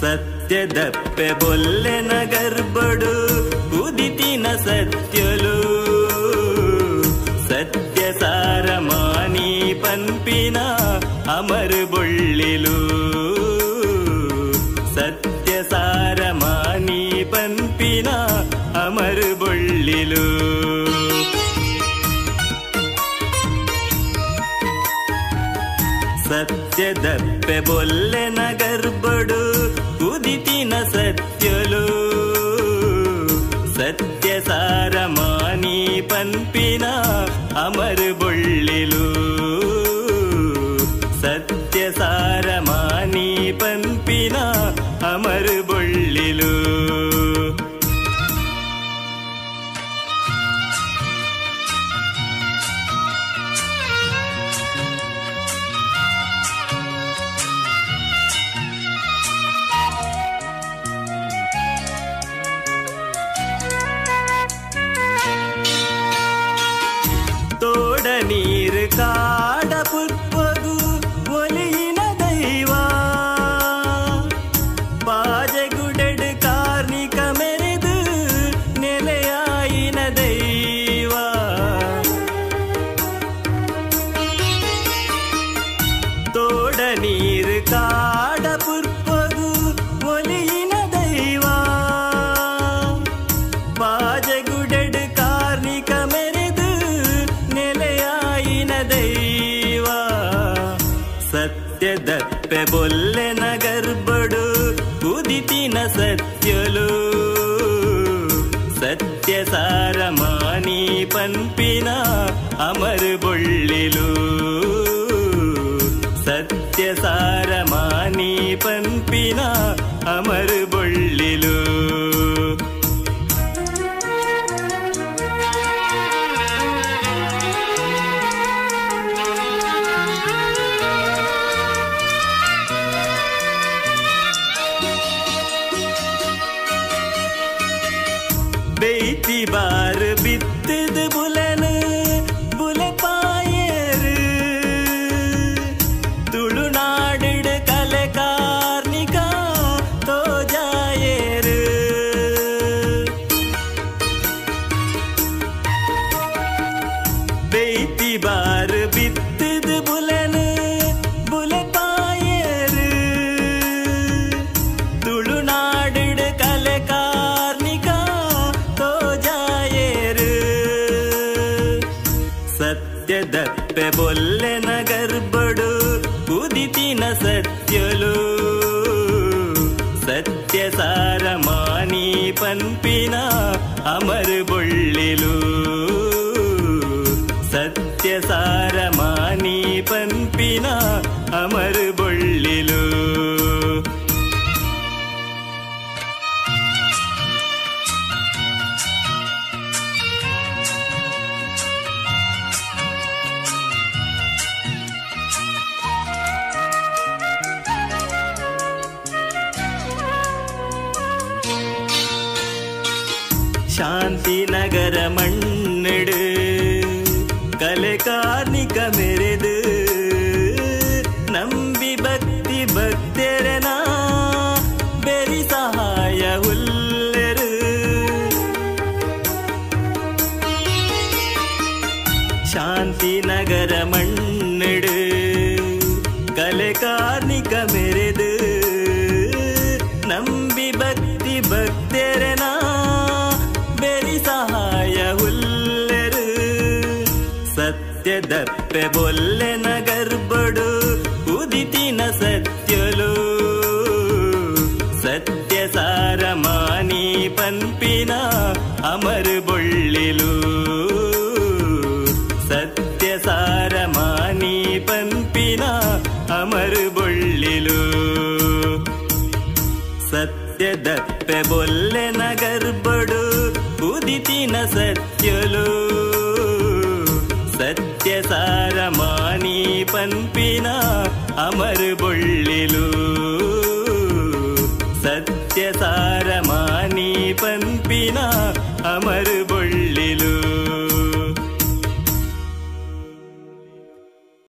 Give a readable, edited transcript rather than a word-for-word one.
సత్యదప్పె బొల్లెన గర్భడు ఉదితిన సత్యులు సత్యసారమాని పంపిన అమరు బొళ్ళిలు సత్యసారమాని పంపిన అమరు బొళ్ళిలు సత్యదప్పె బొల్లెన గర్భడు ఉదితిన సత్యులు సత్యసారమాని పంపిన అమరు బొళ్ళిలు సత్యసారమాని పంపిన అమరు బొళ్ళిలు ತೋಡ ನೀರು ಕಾಡ ಪುಪ್ಪದು ಒಲಿಯಿನ ದೈವ ಪಾಜಗುಡೆಡು ಕಾರ್ಣಿಕ ಮೆರೆದು ನೆಲೆಯಾಯಿನ ದೈವ ತೋಡ ನೀರು ಕಾಡ ಪುಪ್ಪದು ಒಲಿಯಿನ ದೈವ ಪಾಜಗುಡೆಡು ಕಾರ್ಣಿಕ ಮೆರೆದು ನೆಲೆಯಾಯಿನ ದೈವ ಸತ್ಯದಪ್ಪೆ ಬೊಲ್ಲೆನ ಗರ್ಭಡು ಉದಿತಿನ ಸತ್ಯುಲು ಸತ್ಯಸಾರಮಾನಿ ಪಂಪಿನ ಅಮರು ಬೊಳ್ಳಿಲು ಸತ್ಯಸಾರಮಾನಿ ಪಂಪಿನ ಅಮರು ಬೊಳ್ಳಿಲು बेती बार बित्तद बुलन बुले पायर तुलुनाड़ कले कार्निका तो जायर बेती बार बित्तद बुलन बुले पायर तुलुनाड़ कले कार्निका ಸತ್ಯದಪ್ಪೆ ಬೊಲ್ಲೆನ ಗರ್ಭಡು ಉದಿತಿನ ಸತ್ಯುಲು ಸತ್ಯಸಾರಮಾನಿ ಪಂಪಿನ ಅಮರು ಬೊಳ್ಳಿಲು ಸತ್ಯಸಾರಮಾನಿ ಪಂಪಿನ ಅಮರು ಬೊಳ್ಳಿಲು ಶಾಂತಿ ನಗರ ಮಣ್ಣಡು ಕಲೆ ಕಾರ್ಣಿಕ ಮೆರೆದು ನಂಬಿ ಭಕ್ತಿ ಭಕ್ತರನ ಬೆರಿ ಸಹಾಯ ಹುಲ್ಲೆರು ಶಾಂತಿ ನಗರ ಮಣ್ಣಡು ಕಲೆ ಕಾರ್ಣಿಕ ಮೆರೆದು ನಂಬಿ ಭಕ್ತಿ ಭಕ್ತರನ ಬೆರಿ ಸಹಾಯ ಹುಲ್ಲೆರು ಸತ್ಯದಪ್ಪೆ ಬೊಲ್ಲೆನ ಗರ್ಭಡು ಉದಿತಿನ ಸತ್ಯುಲು ಸತ್ಯಸಾರಮಾನಿ ಪಂಪಿನ ಅಮರು ಬೊಳ್ಳಿಲು ಸತ್ಯಸಾರಮಾನಿ ಪಂಪಿನ ಅಮರು ಬೊಳ್ಳಿಲು ಸತ್ಯದಪ್ಪೆ ಬೊಲ್ಲೆನ ಗರ್ಭಡು ಉದಿತಿನ ಸತ್ಯುಲು ಸತ್ಯಸಾರಮಾನಿ ಪಂಪಿನ ಅಮರು ಬೊಳ್ಳಿಲು ಸತ್ಯಸಾರಮಾನಿ ಪಂಪಿನ ಅಮರು